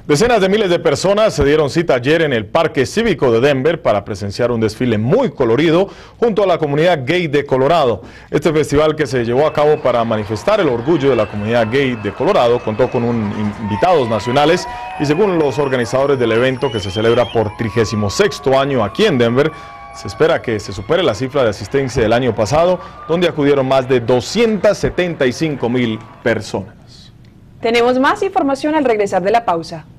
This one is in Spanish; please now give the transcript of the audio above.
Decenas de miles de personas se dieron cita ayer en el Parque Cívico de Denver para presenciar un desfile muy colorido junto a la comunidad gay de Colorado. Este festival, que se llevó a cabo para manifestar el orgullo de la comunidad gay de Colorado, contó con invitados nacionales y, según los organizadores del evento, que se celebra por 36º año aquí en Denver, se espera que se supere la cifra de asistencia del año pasado, donde acudieron más de 275,000 personas. Tenemos más información al regresar de la pausa.